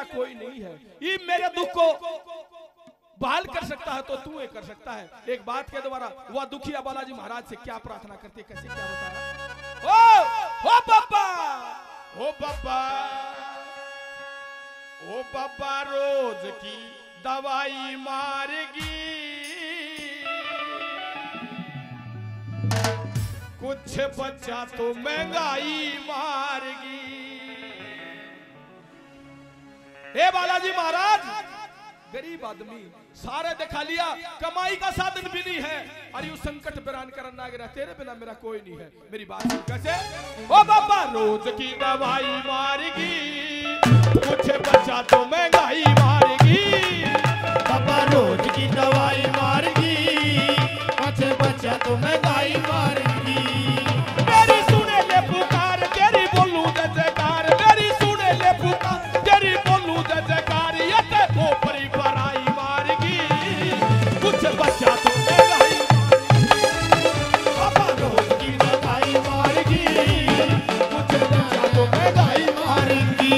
मेरा कोई नहीं है। ये मेरे दुख को बहाल कर सकता है तो तू ये कर सकता है। एक बात के द्वारा वह दुखिया बालाजी महाराज से क्या प्रार्थना करते, कैसे क्या बताया। ओ बाबा, ओ बाबा, ओ बाबा रोज की दवाई मारेगी, कुछ बच्चा तो महंगाई मारेगी। हे बालाजी महाराज, गरीब आदमी सारे दिखा लिया, कमाई का साधन भी नहीं है, और यू संकट बिरान करना गिरा, तेरे बिना मेरा कोई नहीं है। मेरी बात सुन कैसे। ओ बाबा रोज की दवाई मारेगी, कुछ बच्चा तो महंगाई मारेगी। बाबा रोज की दवाई मारेगी, कुछ बच्चा तो महंगाई मारेगी। मेरी सुने ले पुकार, तेरी बोलू जयकार, मेरी सुने ले पुकार, तेरी बोलू जयकार, ये ते ऊपरी बराई मारेगी, कुछ बच्चा तो महंगाई मारेगी। बाबा रोज की दवाई मारेगी, कुछ बच्चा तो महंगाई मारेगी।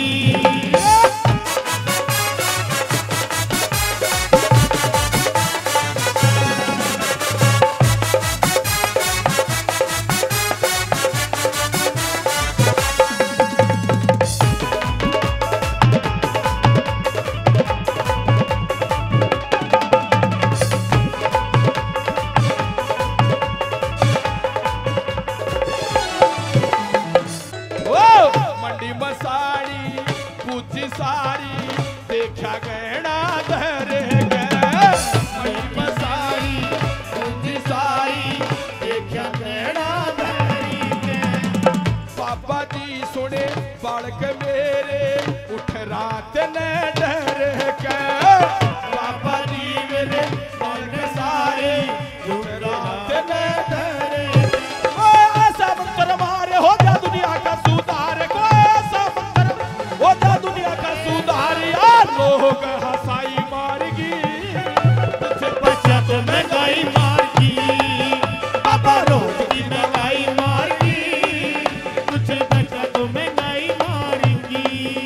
मंडी मसाड़ी पूछी सारी, देखा गहना धरे गए। मंडी मसाड़ी पूछी सारी, देखा गहना धरे गए। पापा जी सुने बालक मेरे, उठ रात ने डर गए। पापा जी मेरे बालक सारे, उठ रात ने डर गए। ऐसा मंत्र मारे हो गया दुनिया का सुधार, कोई ऐसा मंत्र हो गया दुनिया का सुधार, यार लोग हंसाई मारेगी, कुछ बच्चा तो महंगाई मारेगी। बाबा रोज की दवाई मारेगी, कुछ बच्चा तो महंगाई मारेगी।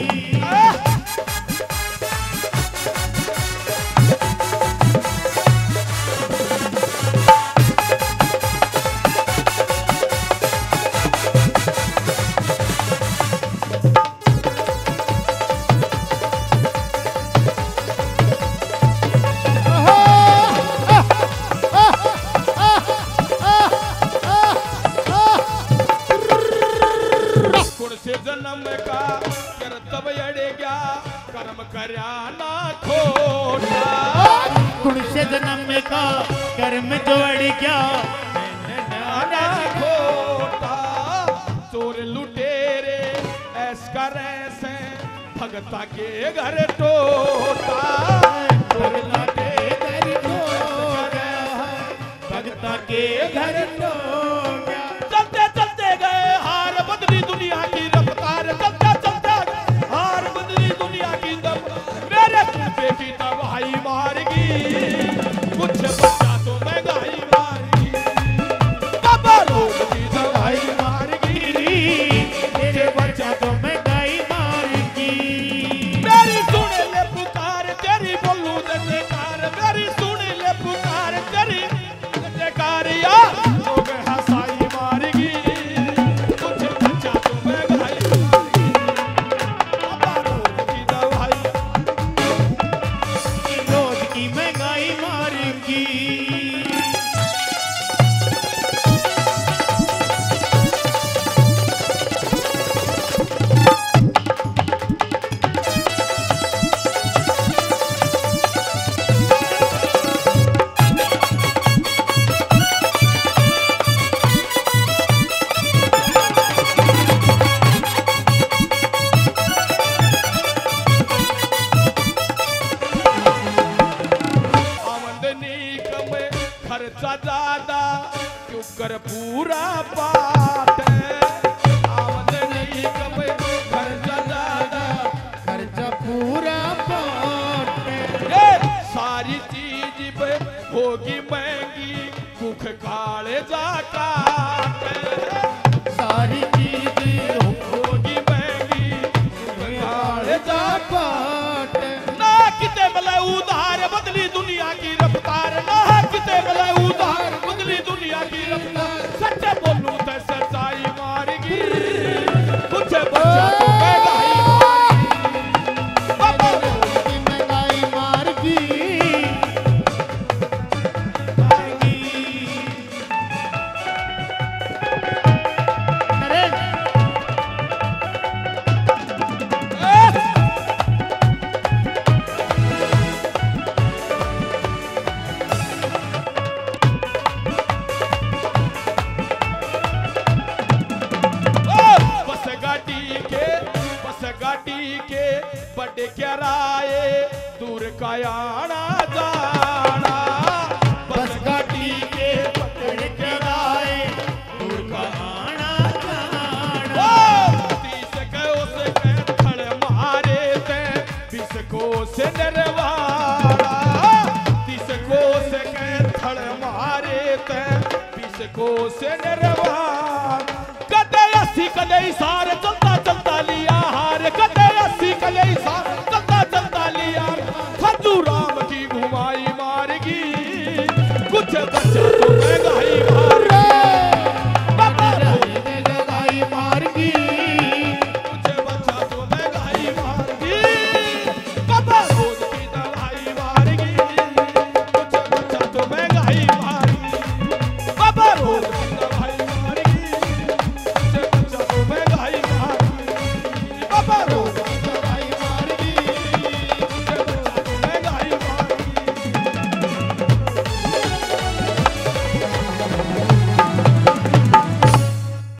से जन्म का कर्तव्य अड़े गया, कर्म करया ना खोटा। कुण से जन्म का कर्म जो अड़ गया, ना खोटा। चोर लुटेरे ऐस करे से, भगता के घर टोटा। चोर लुटेरे भगता के घर टोटा। चलते चलते गए हार बदली दुनिया की रफ्तार, चलते चलते हार बदली दुनिया की रफ्तार। मेरे बेटी दवाई मारेगी, कुछ बच्चा तो महंगाई मारेगी। बाबा रोज की दवाई मारेगी, तेरे बच्चा तो महंगाई मारेगी। मेरी सुने ले पुकार, तेरी बोलू जयकार, मेरी सुने ले पुकार, तेरी जयकार, यार लोग हंसा बड़े कराए दूर का आना जाना बस घाटी के बड़े कराए दूर का आना जाना। 30 कोस के थड़ मारे ते 20 कोस नरवाड़ा 30 कोस के थड़ मारे ते 20 कोस नरवाड़ा कदे अस्सी कदे सार